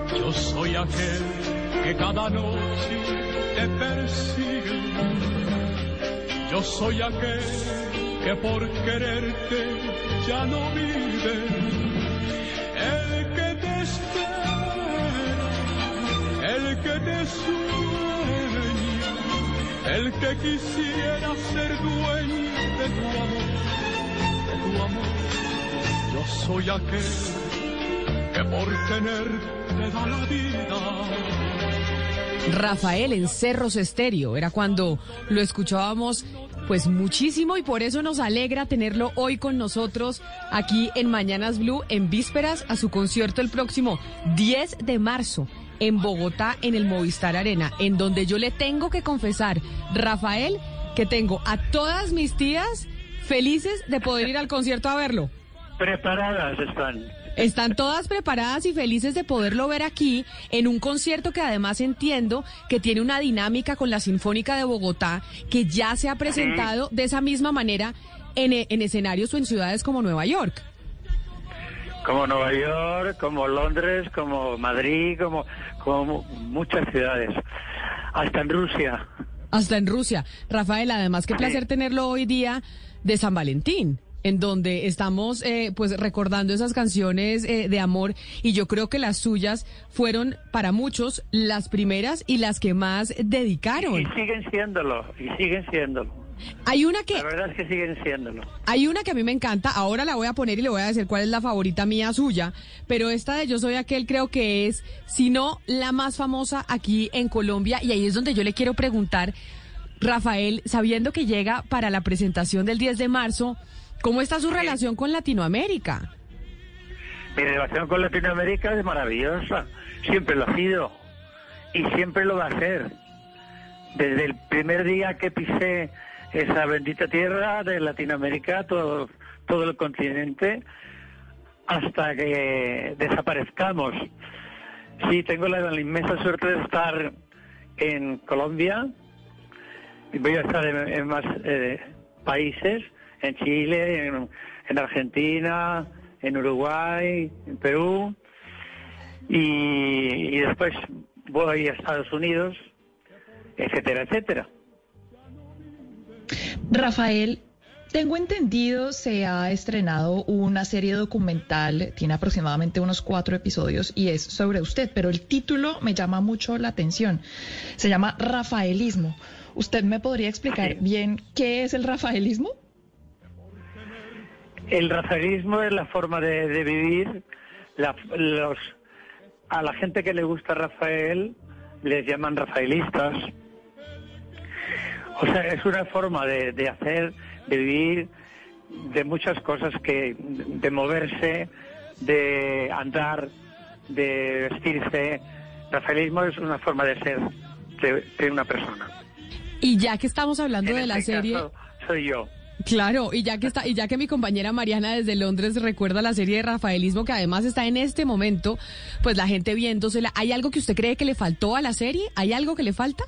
Yo soy aquel que cada noche te persigue. Yo soy aquel que por quererte ya no vive. El que te espera, el que te sueña, el que quisiera ser dueño de tu amor. Yo soy aquel que por tenerte da la vida. Rafael en Cerros Estéreo, era cuando lo escuchábamos pues muchísimo y por eso nos alegra tenerlo hoy con nosotros aquí en Mañanas Blue en vísperas a su concierto el próximo 10 de marzo en Bogotá en el Movistar Arena, en donde yo le tengo que confesar, Rafael, que tengo a todas mis tías felices de poder ir al concierto a verlo. Preparadas están. Están todas preparadas y felices de poderlo ver aquí en un concierto que además entiendo que tiene una dinámica con la Sinfónica de Bogotá que ya se ha presentado de esa misma manera en escenarios o en ciudades como Nueva York. Como Nueva York, como Londres, como Madrid, como muchas ciudades. Hasta en Rusia. Hasta en Rusia. Rafael, además qué placer tenerlo hoy día de San Valentín, en donde estamos pues recordando esas canciones de amor, y yo creo que las suyas fueron para muchos las primeras y las que más dedicaron. Y siguen siéndolo. Hay una que... La verdad es que siguen siéndolo. Hay una que a mí me encanta, ahora la voy a poner y le voy a decir cuál es la favorita mía suya, pero esta de Yo Soy Aquel creo que es, si no, la más famosa aquí en Colombia, y ahí es donde yo le quiero preguntar, Rafael, sabiendo que llega para la presentación del 10 de marzo, ¿cómo está su relación con Latinoamérica? Mi relación con Latinoamérica es maravillosa. Siempre lo ha sido. Y siempre lo va a ser. Desde el primer día que pisé esa bendita tierra de Latinoamérica, todo el continente, hasta que desaparezcamos. Sí, tengo la inmensa suerte de estar en Colombia. Y voy a estar en más países. En Chile, en Argentina, en Uruguay, en Perú, y después voy a Estados Unidos, etcétera, etcétera. Rafael, tengo entendido, se ha estrenado una serie documental, tiene aproximadamente unos 4 episodios y es sobre usted, pero el título me llama mucho la atención. Se llama Rafaelismo. ¿Usted me podría explicar bien qué es el rafaelismo? El rafaelismo es la forma de vivir. A la gente que le gusta Rafael les llaman rafaelistas. O sea, es una forma de hacer, de vivir, de muchas cosas, de moverse, de andar, de vestirse. Rafaelismo es una forma de ser de una persona. Y ya que estamos hablando de la serie... Caso, soy yo. Claro, y ya que mi compañera Mariana desde Londres recuerda la serie de Rafaelismo, que además está en este momento, pues la gente viéndosela, ¿hay algo que usted cree que le faltó a la serie? ¿Hay algo que le falta?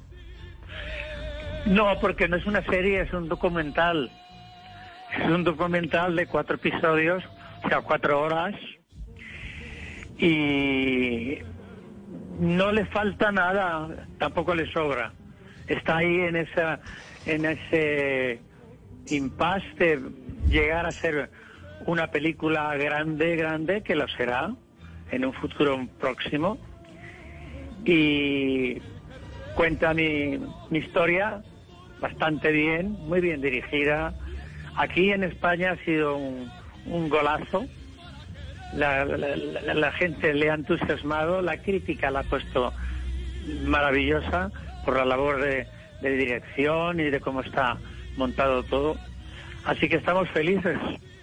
No, porque no es una serie, es un documental. Es un documental de 4 episodios, o sea, 4 horas. Y no le falta nada, tampoco le sobra. Está ahí en ese impasse de llegar a ser una película grande, que lo será en un futuro próximo, y cuenta mi historia bastante bien, muy bien dirigida. Aquí en España ha sido un golazo. La gente le ha entusiasmado, la crítica la ha puesto maravillosa por la labor de dirección y de cómo está montado todo, así que estamos felices.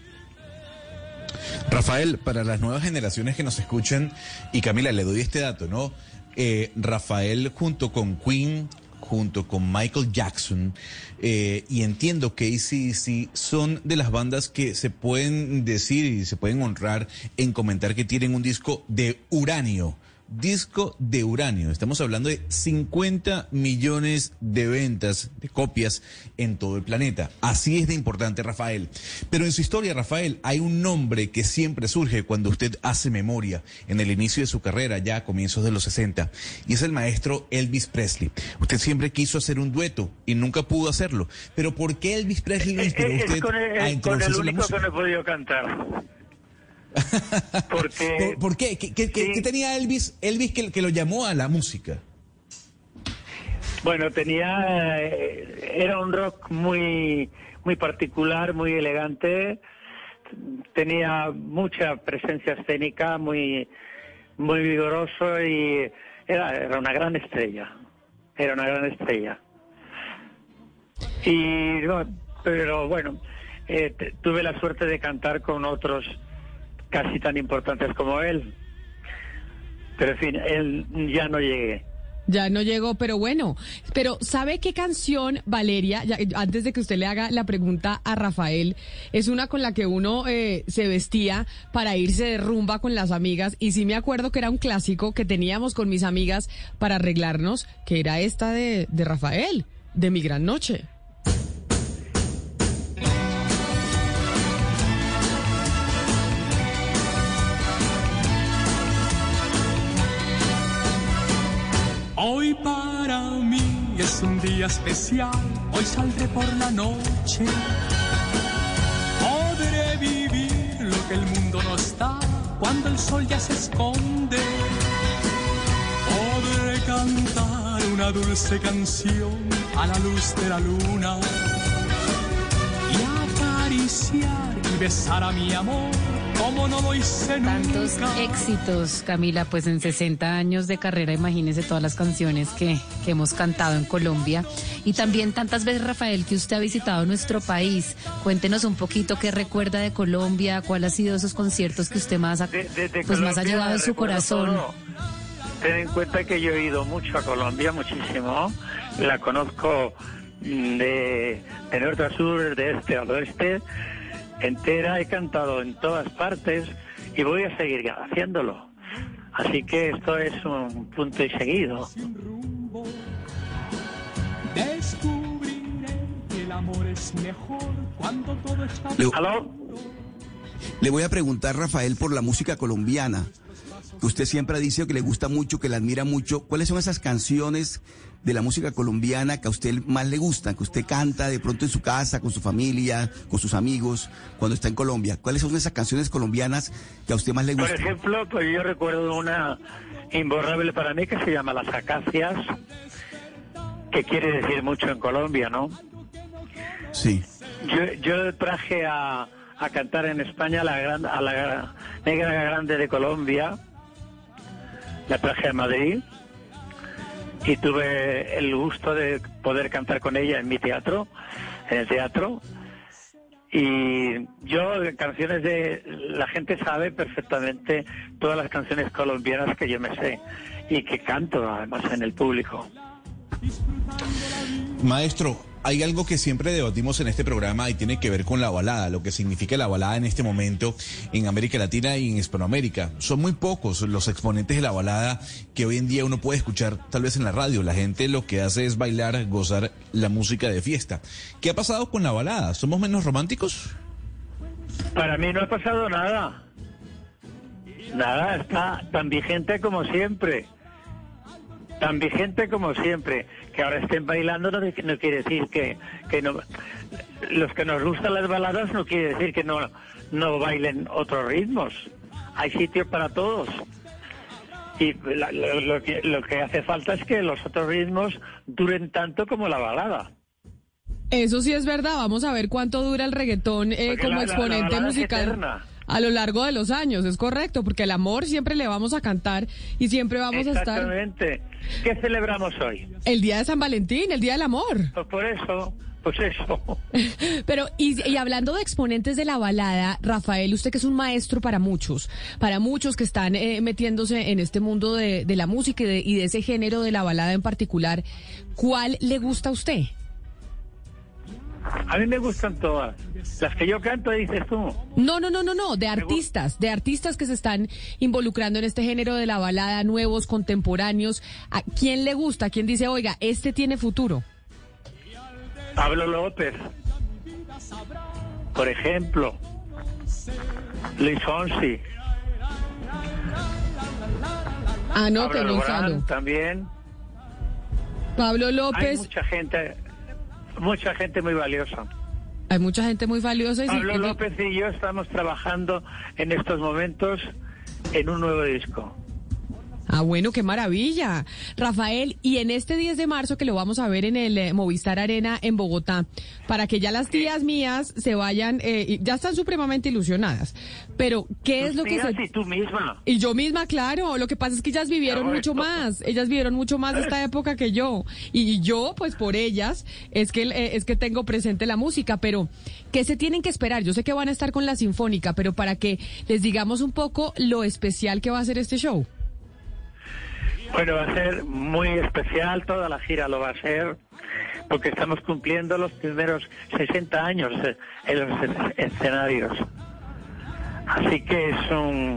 Rafael, para las nuevas generaciones que nos escuchan, y Camila, le doy este dato, ¿no? Rafael junto con Queen, junto con Michael Jackson, y entiendo que AC/DC son de las bandas que se pueden decir y se pueden honrar en comentar que tienen un disco de uranio disco de uranio. Estamos hablando de 50 millones de ventas de copias en todo el planeta. Así es de importante Rafael. Pero en su historia, Rafael, hay un nombre que siempre surge cuando usted hace memoria en el inicio de su carrera, ya a comienzos de los 60, y es el maestro Elvis Presley. Usted siempre quiso hacer un dueto y nunca pudo hacerlo. Pero ¿por qué Elvis Presley lo inspiró a usted a introducirse en la música? Con el único que no he podido cantar. Porque, ¿Por qué? ¿Qué tenía Elvis que lo llamó a la música? Bueno, era un rock muy particular, muy elegante, tenía mucha presencia escénica, muy vigoroso, y era una gran estrella, y pero bueno, tuve la suerte de cantar con otros casi tan importantes como él, pero en fin, él ya no llegué. Ya no llegó, pero bueno. Pero ¿sabe qué canción, Valeria, antes de que usted le haga la pregunta a Rafael, es una con la que uno se vestía para irse de rumba con las amigas? Y sí me acuerdo que era un clásico que teníamos con mis amigas para arreglarnos, que era esta de Rafael, de Mi Gran Noche. Hoy para mí es un día especial, hoy saldré por la noche. Podré vivir lo que el mundo no está cuando el sol ya se esconde. Podré cantar una dulce canción a la luz de la luna y acariciar y besar a mi amor como no lo hice nunca. Tantos éxitos, Camila, pues en 60 años de carrera, imagínese todas las canciones que hemos cantado en Colombia. Y también tantas veces, Rafael, que usted ha visitado nuestro país. Cuéntenos un poquito qué recuerda de Colombia, cuál ha sido esos conciertos que usud más ha llevado en su corazón. Todo. Ten en cuenta que yo he ido mucho a Colombia, muchísimo. La conozco de norte a sur, de este a oeste. Entera, he cantado en todas partes y voy a seguir haciéndolo. Así que esto es un punto y seguido. Descubriré que el amor es mejor cuando todo está... ¿Aló? Le voy a preguntar, Rafael, por la música colombiana, que usted siempre ha dicho que le gusta mucho, que la admira mucho. ¿Cuáles son esas canciones de la música colombiana que a usted más le gustan, que usted canta de pronto en su casa, con su familia, con sus amigos, cuando está en Colombia? ¿Cuáles son esas canciones colombianas que a usted más le gustan? Por ejemplo, pues yo recuerdo una imborrable para mí que se llama Las Acacias, que quiere decir mucho en Colombia, ¿no? Sí. Yo traje a cantar en España a la Negra Grande de Colombia, la traje a Madrid y tuve el gusto de poder cantar con ella en mi teatro, en el teatro. Y yo, canciones la gente sabe perfectamente todas las canciones colombianas que yo me sé y que canto además en el público. Maestro, hay algo que siempre debatimos en este programa y tiene que ver con la balada, lo que significa la balada en este momento en América Latina y en Hispanoamérica. Son muy pocos los exponentes de la balada que hoy en día uno puede escuchar tal vez en la radio. La gente lo que hace es bailar, gozar la música de fiesta. ¿Qué ha pasado con la balada? ¿Somos menos románticos? Para mí no ha pasado nada. Nada, está tan vigente como siempre. Tan vigente como siempre. Que ahora estén bailando no quiere decir que no. Los que nos gustan las baladas no quiere decir que no bailen otros ritmos. Hay sitio para todos. Y lo que hace falta es que los otros ritmos duren tanto como la balada. Eso sí es verdad. Vamos a ver cuánto dura el reggaetón como exponente musical a lo largo de los años. Es correcto, porque el amor siempre le vamos a cantar y siempre vamos a estar... Exactamente. ¿Qué celebramos hoy? El Día de San Valentín, el Día del Amor. Pues por eso... Pues eso. Pero, y hablando de exponentes de la balada, Rafael, usted que es un maestro para muchos que están metiéndose en este mundo de la música y de ese género de la balada en particular, ¿cuál le gusta a usted? A mí me gustan todas. Las que yo canto, dices tú. No, de artistas que se están involucrando en este género de la balada, nuevos, contemporáneos. ¿A quién le gusta? ¿A quién dice, oiga, este tiene futuro? Pablo López, por ejemplo. Luis Fonsi. Anote, Pablo Gonzalo. Alborán también. Pablo López. Hay mucha gente muy valiosa. Hay mucha gente muy valiosa. Pablo López y yo estamos trabajando en estos momentos en un nuevo disco. Ah, bueno, qué maravilla. Rafael, y en este 10 de marzo que lo vamos a ver en el Movistar Arena en Bogotá, para que ya las tías mías se vayan, ya están supremamente ilusionadas, pero ¿qué es lo que se... Y tú misma. Y yo misma, claro, lo que pasa es que ellas vivieron mucho más esta época que yo, y yo, pues por ellas, es que tengo presente la música, pero ¿qué se tienen que esperar? Yo sé que van a estar con la Sinfónica, pero para que les digamos un poco lo especial que va a ser este show. Bueno, va a ser muy especial, toda la gira lo va a ser, porque estamos cumpliendo los primeros 60 años en los escenarios. Así que es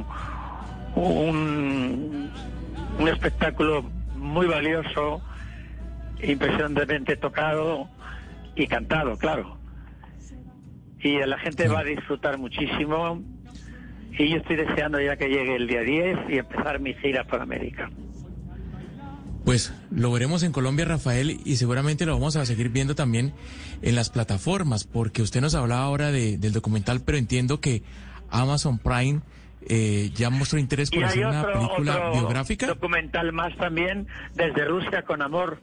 un espectáculo muy valioso, impresionantemente tocado y cantado, claro. Y la gente va a disfrutar muchísimo, y yo estoy deseando ya que llegue el día 10 y empezar mi gira por América. Pues lo veremos en Colombia, Rafael, y seguramente lo vamos a seguir viendo también en las plataformas, porque usted nos hablaba ahora del documental, pero entiendo que Amazon Prime ya mostró interés por hacer una película biográfica. Documental más también, desde Rusia con amor.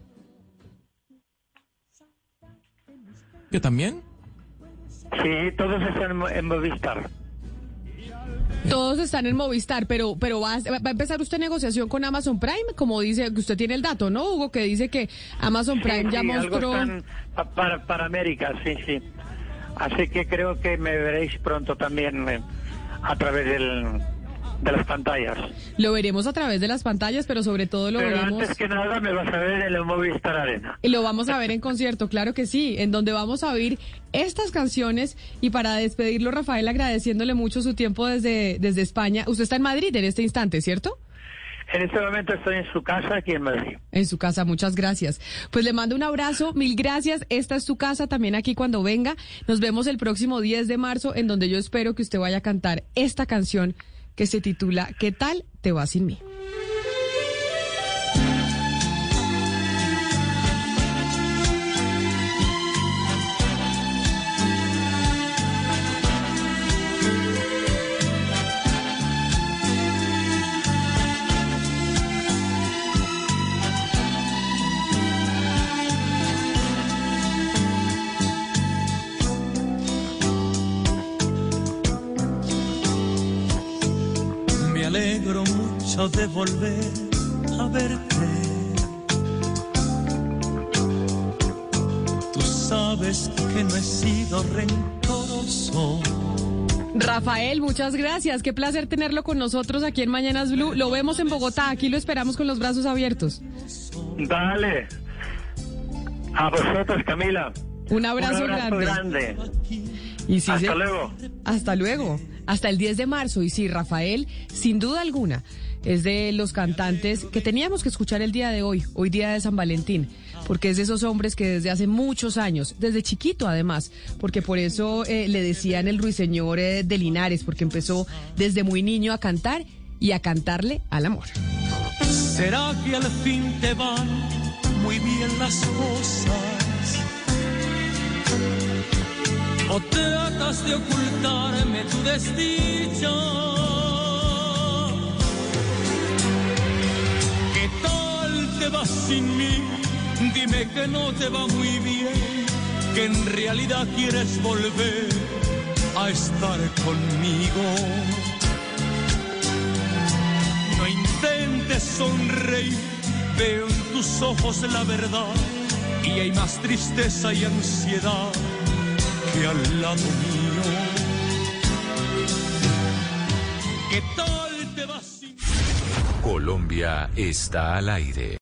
¿Yo también? Sí, todos están en Movistar. Todos están en Movistar, pero va a empezar usted negociación con Amazon Prime, como dice, que usted tiene el dato, ¿no, Hugo? Que dice que Amazon Prime ya mostró... Algo están para América, sí. Así que creo que me veréis pronto también a través de las pantallas. Lo veremos a través de las pantallas, pero sobre todo lo veremos... Pero antes que nada me vas a ver en el Movistar Arena. Y lo vamos a ver en concierto, claro que sí, en donde vamos a oír estas canciones. Y para despedirlo, Rafael, agradeciéndole mucho su tiempo desde España. Usted está en Madrid en este instante, ¿cierto? En este momento estoy en su casa, aquí en Madrid. En su casa, muchas gracias. Pues le mando un abrazo, mil gracias. Esta es su casa también aquí cuando venga. Nos vemos el próximo 10 de marzo, en donde yo espero que usted vaya a cantar esta canción que se titula ¿Qué tal te va sin mí? Me alegro mucho de volver a verte. Tú sabes que no he sido rencoroso. Rafael, muchas gracias. Qué placer tenerlo con nosotros aquí en Mañanas Blue. Lo vemos en Bogotá. Aquí lo esperamos con los brazos abiertos. Dale. A vosotros, Camila. Un abrazo grande. Y sí, Hasta luego. Hasta luego. Hasta el 10 de marzo. Y sí, Rafael, sin duda alguna, es de los cantantes que teníamos que escuchar el día de hoy día de San Valentín, porque es de esos hombres que desde hace muchos años, desde chiquito además, porque por eso le decían el ruiseñor de Linares, porque empezó desde muy niño a cantar y a cantarle al amor. ¿Será que al fin te van muy bien las cosas? ¿O tratas de ocultarme tu desdicha? ¿Qué tal te vas sin mí? Dime que no te va muy bien, que en realidad quieres volver a estar conmigo. No intentes sonreír, veo en tus ojos la verdad, y hay más tristeza y ansiedad que al lado mío. ¿Qué tal te vas sin... Colombia está al aire.